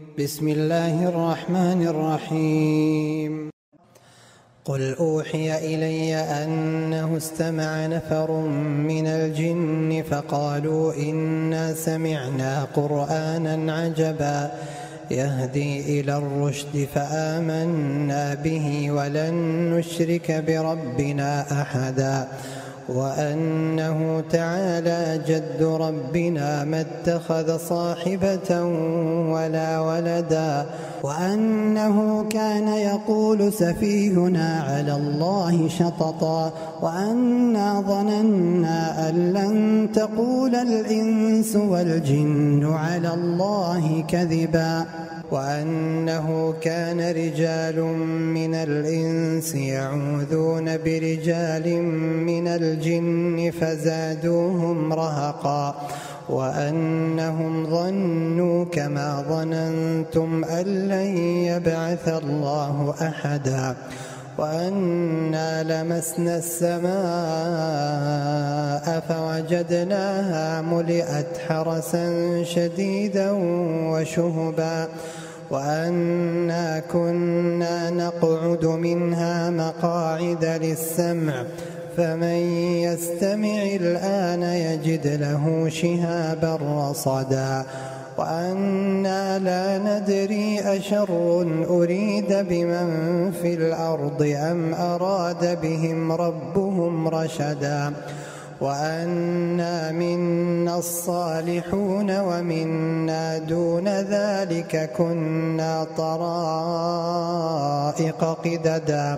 بسم الله الرحمن الرحيم. قل أوحي إلي أنه استمع نفر من الجن فقالوا إنا سمعنا قرآنا عجبا يهدي إلى الرشد فآمنا به ولن نشرك بربنا أحدا وأنه تعالى جد ربنا ما اتخذ صاحبة ولا ولدا وأنه كان يقول سفيهنا على الله شططا وأنا ظننا أن لن تقول الإنس والجن على الله كذبا وأنه كان رجال من الإنس يعوذون برجال من الجن فزادوهم رهقا وأنهم ظنوا كما ظننتم أن لن يبعث الله أحدا وأنا لمسنا السماء فوجدناها ملئت حرسا شديدا وشهبا وأنا كنا نقعد منها مقاعد للسمع فمن يستمع الآن يجد له شهابا رصدا وأنا لا ندري أشر أريد بمن في الأرض أم أراد بهم ربهم رشدا وأنا منا الصالحون ومنا دون ذلك كنا طرائق قددا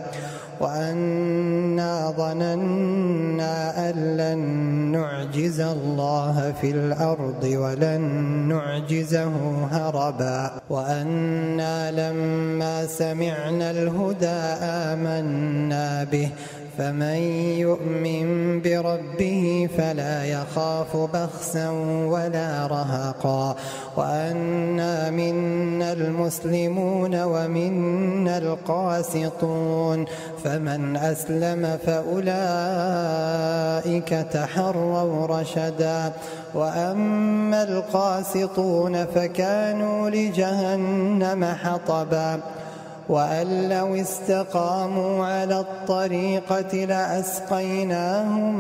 وأنا ظننا أن لن نعجز الله في الأرض ولن نعجزه هربا وأنا لما سمعنا الهدى آمنا به فمن يؤمن بربه فلا يخاف بخسا ولا رهقا وأنا منا المسلمون ومنا القاسطون فمن أسلم فأولئك تحروا رشدا وأما القاسطون فكانوا لجهنم حطبا وأن لو استقاموا على الطريقة لأسقيناهم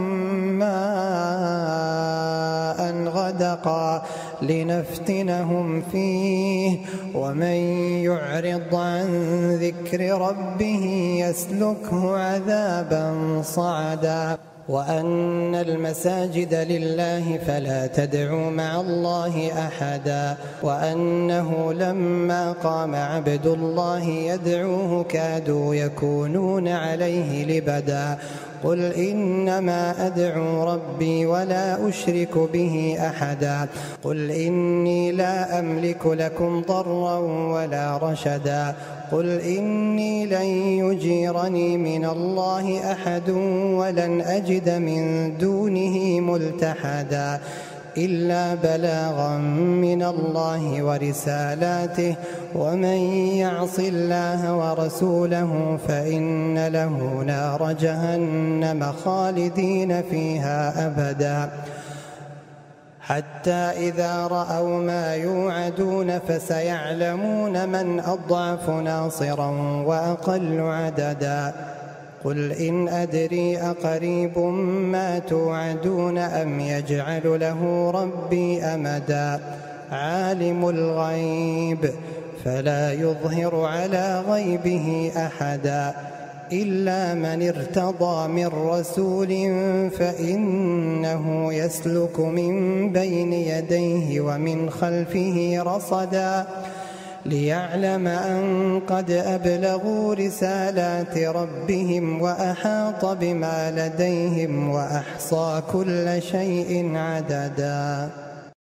ماء غدقا لنفتنهم فيه ومن يعرض عن ذكر ربه يسلكه عذابا صعدا وأن المساجد لله فلا تدعوا مع الله أحدا وأنه لما قام عبد الله يدعوه كادوا يكونون عليه لبدا قل إنما أدعو ربي ولا أشرك به أحدا قل إني لا أملك لكم ضرا ولا رشدا قل إني لن يجيرني من الله أحد ولن أجد من دونه ملتحدا إلا بلاغا من الله ورسالاته ومن يعص الله ورسوله فإن له نار جهنم خالدين فيها أبدا حتى إذا رأوا ما يوعدون فسيعلمون من أضعف ناصرا وأقل عددا قل إن أدري أقريب ما توعدون أم يجعل له ربي أمدا عالم الغيب فلا يظهر على غيبه أحدا إلا من ارتضى من رسول فإنه يسلك من بين يديه ومن خلفه رصدا ليعلم أن قد أبلغوا رسالات ربهم وأحاط بما لديهم وأحصى كل شيء عددا.